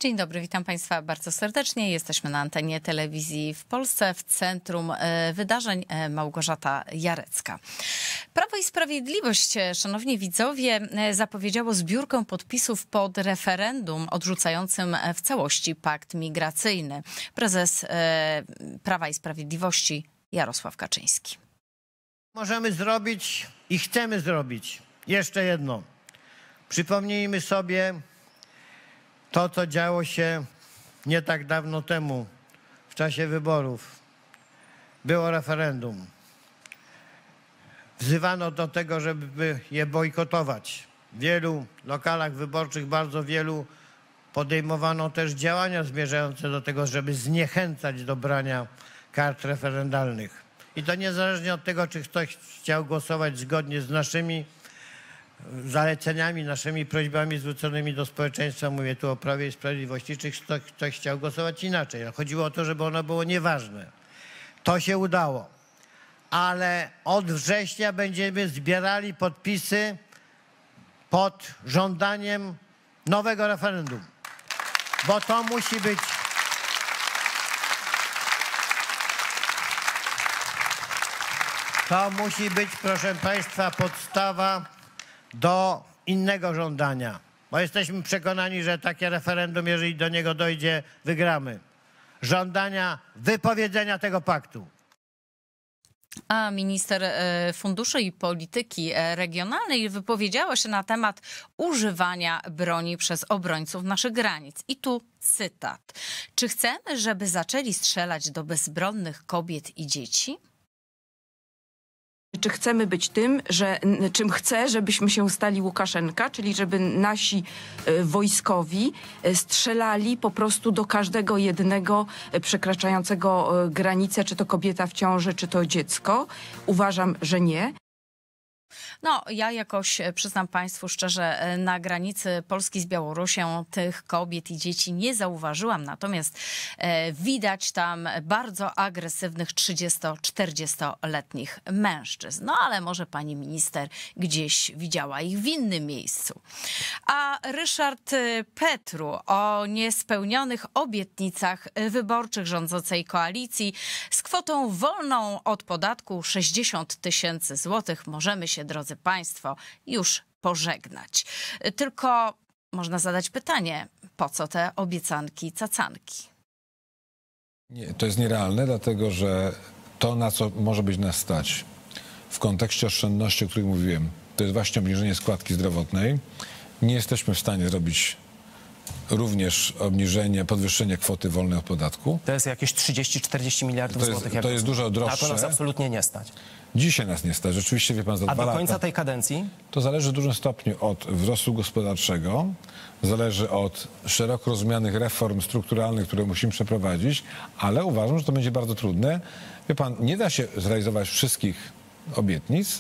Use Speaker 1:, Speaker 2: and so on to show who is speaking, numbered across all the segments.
Speaker 1: Dzień dobry, witam Państwa bardzo serdecznie. Jesteśmy na antenie telewizji w Polsce, w centrum wydarzeń. Małgorzata Jarecka. Prawo i Sprawiedliwość, szanowni widzowie, zapowiedziało zbiórkę podpisów pod referendum odrzucającym w całości pakt migracyjny. Prezes Prawa i Sprawiedliwości Jarosław Kaczyński.
Speaker 2: Możemy zrobić i chcemy zrobić jeszcze jedno. Przypomnijmy sobie to, co działo się nie tak dawno temu w czasie wyborów. Było referendum. Wzywano do tego, żeby je bojkotować. W wielu lokalach wyborczych, bardzo wielu, podejmowano też działania zmierzające do tego, żeby zniechęcać do brania kart referendalnych. I to niezależnie od tego, czy ktoś chciał głosować zgodnie z naszymi zaleceniami, naszymi prośbami zwróconymi do społeczeństwa, mówię tu o Prawie i Sprawiedliwości, czy ktoś chciał głosować inaczej. Chodziło o to, żeby ono było nieważne. To się udało. Ale od września będziemy zbierali podpisy pod żądaniem nowego referendum. Bo to musi być... To musi być, proszę Państwa, podstawa do innego żądania. Bo jesteśmy przekonani, że takie referendum, jeżeli do niego dojdzie, wygramy. Żądania wypowiedzenia tego paktu.
Speaker 1: A minister Funduszy i Polityki Regionalnej wypowiedziała się na temat używania broni przez obrońców naszych granic. I tu cytat. Czy chcemy, żeby zaczęli strzelać do bezbronnych kobiet i dzieci?
Speaker 3: Czy chcemy być tym, czym chce, żebyśmy się stali Łukaszenka, czyli żeby nasi wojskowi strzelali po prostu do każdego jednego przekraczającego granicę, czy to kobieta w ciąży, czy to dziecko? Uważam, że nie.
Speaker 1: No, ja jakoś, przyznam Państwu szczerze, na granicy Polski z Białorusią tych kobiet i dzieci nie zauważyłam. Natomiast widać tam bardzo agresywnych 30-40-letnich mężczyzn. No, ale może pani minister gdzieś widziała ich w innym miejscu. A Ryszard Petru o niespełnionych obietnicach wyborczych rządzącej koalicji z kwotą wolną od podatku 60 000 złotych możemy się, drodzy Państwo, już pożegnać. Tylko można zadać pytanie, po co te obiecanki, cacanki?
Speaker 4: Nie, to jest nierealne, dlatego że to, na co może być nas stać w kontekście oszczędności, o których mówiłem, to jest właśnie obniżenie składki zdrowotnej. Nie jesteśmy w stanie zrobić również podwyższenie kwoty wolnej od podatku.
Speaker 5: To jest jakieś 30-40 miliardów złotych.
Speaker 4: To jest dużo droższe.
Speaker 5: A to nas absolutnie nie stać.
Speaker 4: Dzisiaj nas nie stać. Rzeczywiście, wie pan, za 2 lata.
Speaker 5: A do końca tej kadencji?
Speaker 4: To zależy w dużym stopniu od wzrostu gospodarczego, zależy od szeroko rozumianych reform strukturalnych, które musimy przeprowadzić, ale uważam, że to będzie bardzo trudne. Wie pan, nie da się zrealizować wszystkich obietnic.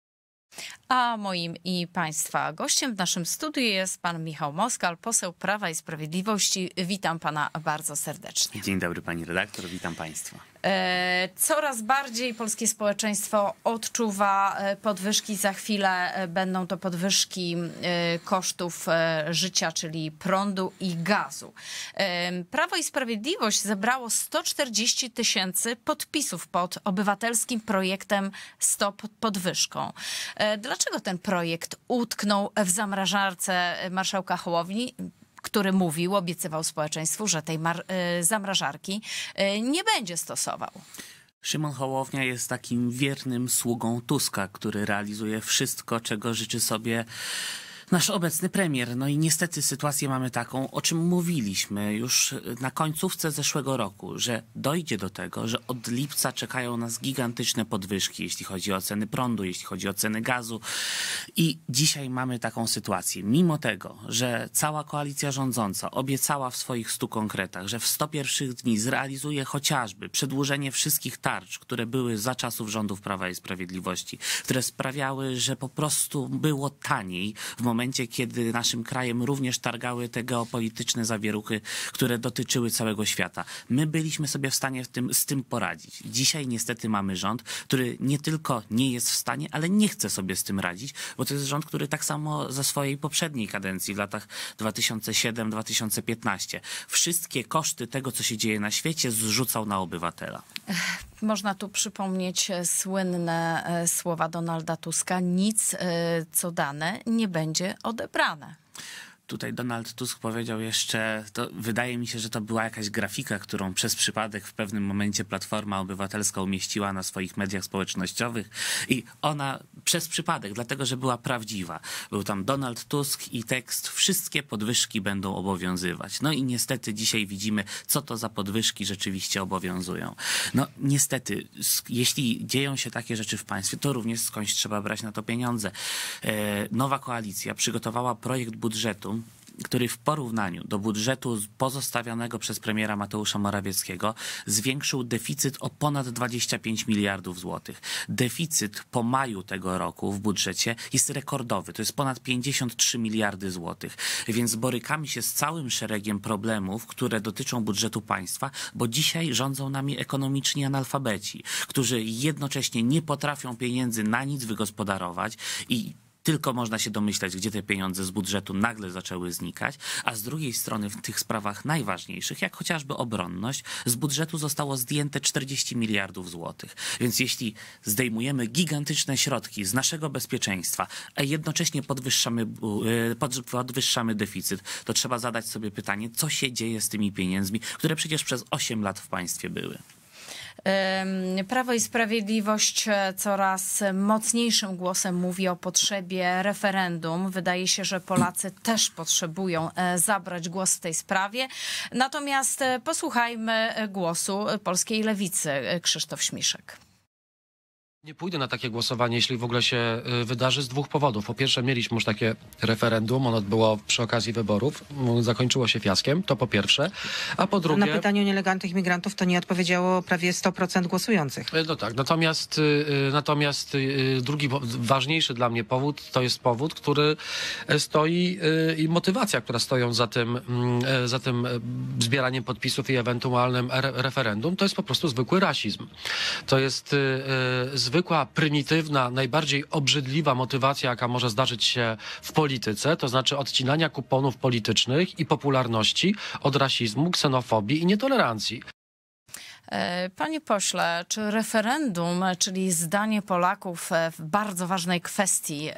Speaker 1: A moim i Państwa gościem w naszym studiu jest pan Michał Moskal, poseł Prawa i Sprawiedliwości. Witam pana bardzo serdecznie.
Speaker 6: Dzień dobry pani redaktor, witam państwa.
Speaker 1: Coraz bardziej polskie społeczeństwo odczuwa podwyżki. Za chwilę będą to podwyżki kosztów życia, czyli prądu i gazu. Prawo i Sprawiedliwość zebrało 140 000 podpisów pod obywatelskim projektem Stop podwyżką. Dlaczego ten projekt utknął w zamrażarce marszałka Hołowni, który obiecywał społeczeństwu, że tej zamrażarki nie będzie stosował?
Speaker 6: Szymon Hołownia jest takim wiernym sługą Tuska, który realizuje wszystko, czego życzy sobie nasz obecny premier. No i niestety sytuację mamy taką, o czym mówiliśmy już na końcówce zeszłego roku, że dojdzie do tego, że od lipca czekają nas gigantyczne podwyżki, jeśli chodzi o ceny prądu, jeśli chodzi o ceny gazu. I dzisiaj mamy taką sytuację. Mimo tego, że cała koalicja rządząca obiecała w swoich 100 konkretach, że w 100 pierwszych dni zrealizuje chociażby przedłużenie wszystkich tarcz, które były za czasów rządów Prawa i Sprawiedliwości, które sprawiały, że po prostu było taniej w momencie, momencie, kiedy naszym krajem również targały te geopolityczne zawieruchy, które dotyczyły całego świata. My byliśmy sobie w stanie z tym poradzić. Dzisiaj niestety mamy rząd, który nie tylko nie jest w stanie, ale nie chce sobie z tym radzić, bo to jest rząd, który tak samo ze swojej poprzedniej kadencji w latach 2007-2015 wszystkie koszty tego, co się dzieje na świecie, zrzucał na obywatela.
Speaker 1: Można tu przypomnieć słynne słowa Donalda Tuska: nic, co dane, nie będzie odebrane.
Speaker 6: Tutaj Donald Tusk powiedział jeszcze, to wydaje mi się, że to była jakaś grafika, którą przez przypadek w pewnym momencie Platforma Obywatelska umieściła na swoich mediach społecznościowych i ona przez przypadek, dlatego że była prawdziwa. Był tam Donald Tusk i tekst: wszystkie podwyżki będą obowiązywać. No i niestety dzisiaj widzimy, co to za podwyżki rzeczywiście obowiązują. No niestety, jeśli dzieją się takie rzeczy w państwie, to również skądś trzeba brać na to pieniądze. Nowa koalicja przygotowała projekt budżetu, który w porównaniu do budżetu pozostawionego przez premiera Mateusza Morawieckiego zwiększył deficyt o ponad 25 miliardów złotych. Deficyt po maju tego roku w budżecie jest rekordowy. To jest ponad 53 miliardy złotych. Więc borykamy się z całym szeregiem problemów, które dotyczą budżetu państwa, bo dzisiaj rządzą nami ekonomiczni analfabeci, którzy jednocześnie nie potrafią pieniędzy na nic wygospodarować i tylko można się domyślać, gdzie te pieniądze z budżetu nagle zaczęły znikać, a z drugiej strony w tych sprawach najważniejszych, jak chociażby obronność, z budżetu zostało zdjęte 40 miliardów złotych. Więc zdejmujemy gigantyczne środki z naszego bezpieczeństwa, a jednocześnie podwyższamy deficyt, to trzeba zadać sobie pytanie, co się dzieje z tymi pieniędzmi, które przecież przez 8 lat w państwie były.
Speaker 1: Prawo i Sprawiedliwość coraz mocniejszym głosem mówi o potrzebie referendum. Wydaje się, że Polacy też potrzebują zabrać głos w tej sprawie. Natomiast posłuchajmy głosu polskiej lewicy. Krzysztof Śmiszek.
Speaker 7: Nie pójdę na takie głosowanie, jeśli w ogóle się wydarzy, z dwóch powodów. Po pierwsze, mieliśmy już takie referendum, ono było przy okazji wyborów, zakończyło się fiaskiem, to po pierwsze. A po drugie...
Speaker 8: Na pytanie o nielegalnych migrantów to nie odpowiedziało prawie 100% głosujących.
Speaker 7: No tak, natomiast drugi ważniejszy dla mnie powód, to jest powód, który stoi i motywacja, która stoją za tym zbieraniem podpisów i ewentualnym referendum, to jest po prostu zwykły rasizm. To jest zwykła, prymitywna, najbardziej obrzydliwa motywacja, jaka może zdarzyć się w polityce, to znaczy odcinania kuponów politycznych i popularności od rasizmu, ksenofobii i nietolerancji.
Speaker 1: Panie pośle, czy referendum, czyli zdanie Polaków w bardzo ważnej kwestii,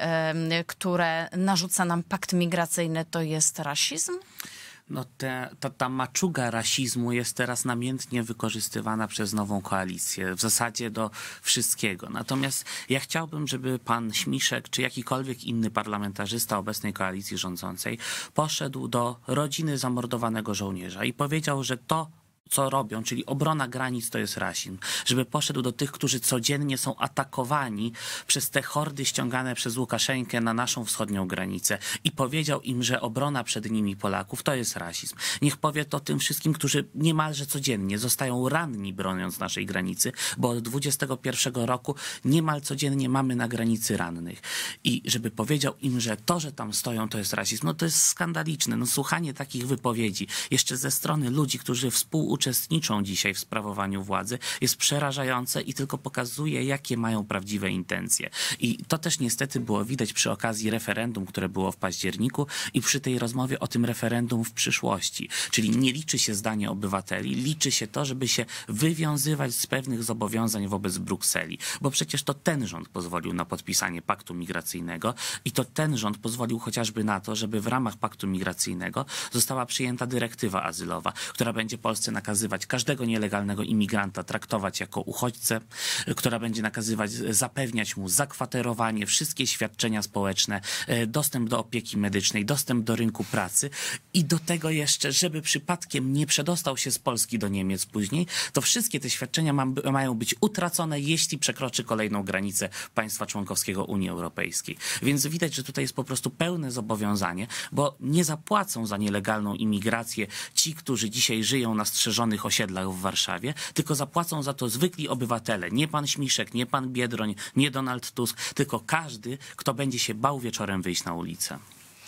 Speaker 1: które narzuca nam pakt migracyjny, to jest rasizm?
Speaker 6: No ta maczuga rasizmu jest teraz namiętnie wykorzystywana przez nową koalicję, w zasadzie do wszystkiego. Natomiast ja chciałbym, żeby pan Śmiszek, czy jakikolwiek inny parlamentarzysta obecnej koalicji rządzącej poszedł do rodziny zamordowanego żołnierza i powiedział, że to, co robią, czyli obrona granic, to jest rasizm. Żeby poszedł do tych, którzy codziennie są atakowani przez te hordy ściągane przez Łukaszenkę na naszą wschodnią granicę i powiedział im, że obrona przed nimi Polaków to jest rasizm. Niech powie to tym wszystkim, którzy niemalże codziennie zostają ranni broniąc naszej granicy, bo od 2021 roku niemal codziennie mamy na granicy rannych. I żeby powiedział im, że to, że tam stoją, to jest rasizm, no to jest skandaliczne. No słuchanie takich wypowiedzi jeszcze ze strony ludzi, którzy współuczestniczą dzisiaj w sprawowaniu władzy, jest przerażające i tylko pokazuje, jakie mają prawdziwe intencje. I to też niestety było widać przy okazji referendum, które było w październiku i przy tej rozmowie o tym referendum w przyszłości. Czyli nie liczy się zdanie obywateli, liczy się to, żeby się wywiązywać z pewnych zobowiązań wobec Brukseli. Bo przecież to ten rząd pozwolił na podpisanie paktu migracyjnego i to ten rząd pozwolił chociażby na to, żeby w ramach paktu migracyjnego została przyjęta dyrektywa azylowa, która będzie Polsce nakazywać każdego nielegalnego imigranta traktować jako uchodźcę, która będzie nakazywać, zapewniać mu zakwaterowanie, wszystkie świadczenia społeczne, dostęp do opieki medycznej, dostęp do rynku pracy i do tego jeszcze, żeby przypadkiem nie przedostał się z Polski do Niemiec później, to wszystkie te świadczenia mają być utracone, jeśli przekroczy kolejną granicę państwa członkowskiego Unii Europejskiej. Więc widać, że tutaj jest po prostu pełne zobowiązanie, bo nie zapłacą za nielegalną imigrację ci, którzy dzisiaj żyją na strzeżonych osiedlach w Warszawie, tylko zapłacą za to zwykli obywatele. Nie pan Śmiszek, nie pan Biedroń, nie Donald Tusk, tylko każdy, kto będzie się bał wieczorem wyjść na ulicę.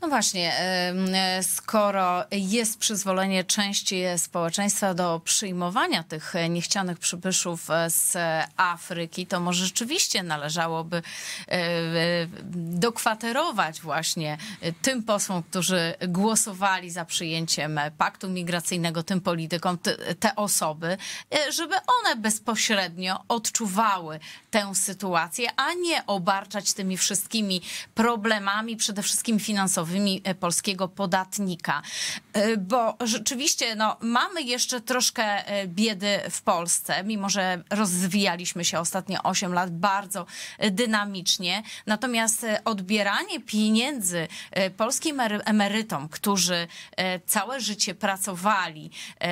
Speaker 1: No właśnie, skoro jest przyzwolenie części społeczeństwa do przyjmowania tych niechcianych przybyszów z Afryki, to może rzeczywiście należałoby dokwaterować właśnie tym posłom, którzy głosowali za przyjęciem paktu migracyjnego, tym politykom, te osoby, żeby one bezpośrednio odczuwały tę sytuację, a nie obarczać tymi wszystkimi problemami, przede wszystkim finansowymi polskiego podatnika. Bo rzeczywiście mamy jeszcze troszkę biedy w Polsce, mimo że rozwijaliśmy się ostatnie 8 lat bardzo dynamicznie. Natomiast odbieranie pieniędzy polskim emerytom, którzy całe życie pracowali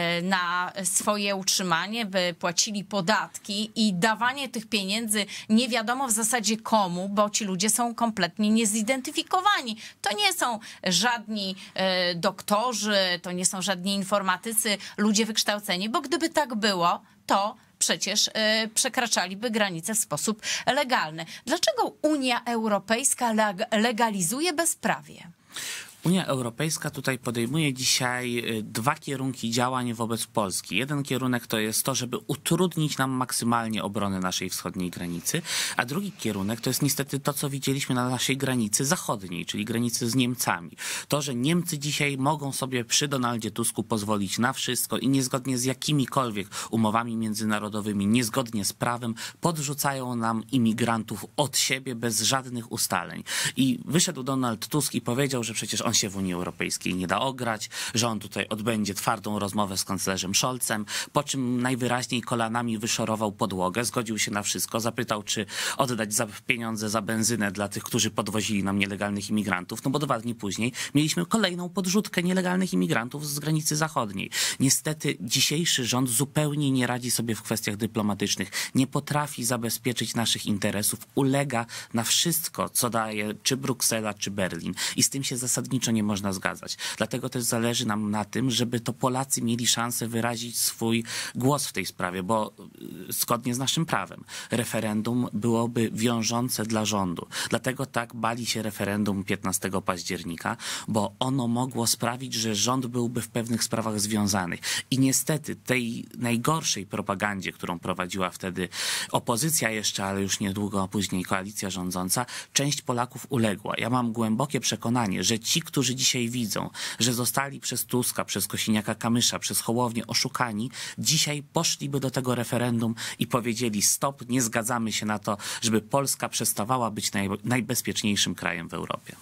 Speaker 1: na swoje utrzymanie, by płacili podatki, i dawanie tych pieniędzy nie wiadomo w zasadzie komu, bo ci ludzie są kompletnie niezidentyfikowani. To nie są żadni doktorzy, to nie są żadni informatycy, ludzie wykształceni, bo gdyby tak było, to przecież przekraczaliby granice w sposób legalny. Dlaczego Unia Europejska legalizuje bezprawie?
Speaker 6: Unia Europejska tutaj podejmuje dzisiaj 2 kierunki działań wobec Polski. Jeden kierunek to jest to, żeby utrudnić nam maksymalnie obronę naszej wschodniej granicy, a drugi kierunek to jest niestety to, co widzieliśmy na naszej granicy zachodniej, czyli granicy z Niemcami. To, że Niemcy dzisiaj mogą sobie przy Donaldzie Tusku pozwolić na wszystko i niezgodnie z jakimikolwiek umowami międzynarodowymi, niezgodnie z prawem, podrzucają nam imigrantów od siebie bez żadnych ustaleń. I wyszedł Donald Tusk i powiedział, że przecież on się w Unii Europejskiej nie da ograć, że on tutaj odbędzie twardą rozmowę z kanclerzem Scholzem, po czym najwyraźniej kolanami wyszorował podłogę, zgodził się na wszystko, zapytał, czy oddać pieniądze za benzynę dla tych, którzy podwozili nam nielegalnych imigrantów, no bo 2 dni później mieliśmy kolejną podrzutkę nielegalnych imigrantów z granicy zachodniej. Niestety dzisiejszy rząd zupełnie nie radzi sobie w kwestiach dyplomatycznych, nie potrafi zabezpieczyć naszych interesów, ulega na wszystko, co daje czy Bruksela, czy Berlin, i z tym się zasadniczo nie można zgadzać. Dlatego też zależy nam na tym, żeby to Polacy mieli szansę wyrazić swój głos w tej sprawie, bo zgodnie z naszym prawem referendum byłoby wiążące dla rządu. Dlatego tak bali się referendum 15 października, bo ono mogło sprawić, że rząd byłby w pewnych sprawach związany. I niestety tej najgorszej propagandzie, którą prowadziła wtedy opozycja jeszcze, ale już niedługo, a później koalicja rządząca, część Polaków uległa. Ja mam głębokie przekonanie, że ci, którzy dzisiaj widzą, że zostali przez Tuska, przez Kosiniaka-Kamysza, przez Hołownię oszukani, dzisiaj poszliby do tego referendum i powiedzieli: stop, nie zgadzamy się na to, żeby Polska przestawała być najbezpieczniejszym krajem w Europie.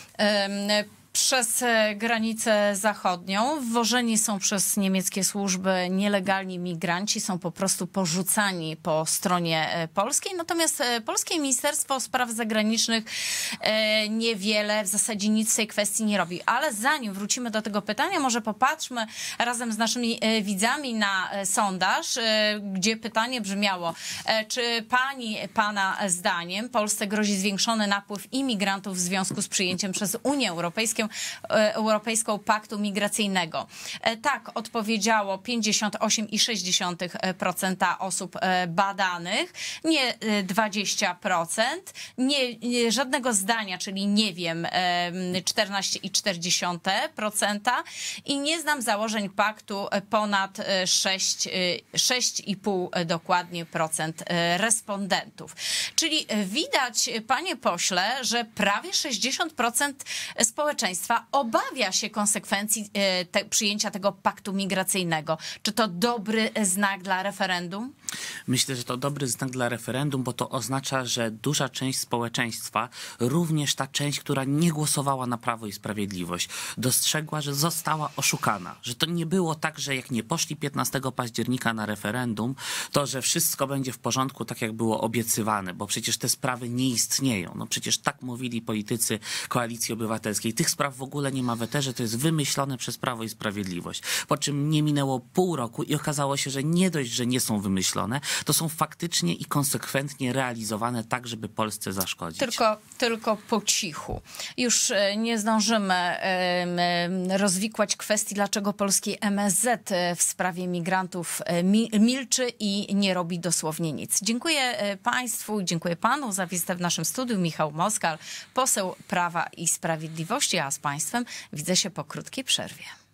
Speaker 1: Przez granicę zachodnią wwożeni są przez niemieckie służby nielegalni migranci, są po prostu porzucani po stronie polskiej. Natomiast polskie Ministerstwo Spraw Zagranicznych niewiele, w zasadzie nic w tej kwestii nie robi. Ale zanim wrócimy do tego pytania, może popatrzmy razem z naszymi widzami na sondaż, gdzie pytanie brzmiało: czy pana zdaniem Polsce grozi zwiększony napływ imigrantów w związku z przyjęciem przez Unię Europejską Paktu Migracyjnego? Tak odpowiedziało 58,6% osób badanych, nie 20%, nie żadnego zdania, czyli nie wiem, 14,4%, i nie znam założeń paktu ponad 6,5% dokładnie respondentów. Czyli widać, panie pośle, że prawie 60% społeczeństwa obawia się konsekwencji przyjęcia tego paktu migracyjnego. Czy to dobry znak dla referendum?
Speaker 6: Myślę, że to dobry znak dla referendum, bo to oznacza, że duża część społeczeństwa, również ta część, która nie głosowała na Prawo i Sprawiedliwość, dostrzegła, że została oszukana. Że to nie było tak, że jak nie poszli 15 października na referendum, to że wszystko będzie w porządku, tak jak było obiecywane, bo przecież te sprawy nie istnieją. No przecież tak mówili politycy Koalicji Obywatelskiej. Tych spraw w ogóle nie ma w eterze, to jest wymyślone przez Prawo i Sprawiedliwość. Po czym nie minęło pół roku i okazało się, że nie dość, że nie są wymyślone, to są faktycznie i konsekwentnie realizowane tak, żeby Polsce zaszkodzić.
Speaker 1: Tylko po cichu. Już nie zdążymy rozwikłać kwestii, dlaczego polski MSZ w sprawie migrantów milczy i nie robi dosłownie nic. Dziękuję państwu, dziękuję panu za wizytę w naszym studiu. Michał Moskal, poseł Prawa i Sprawiedliwości, a z państwem widzę się po krótkiej przerwie.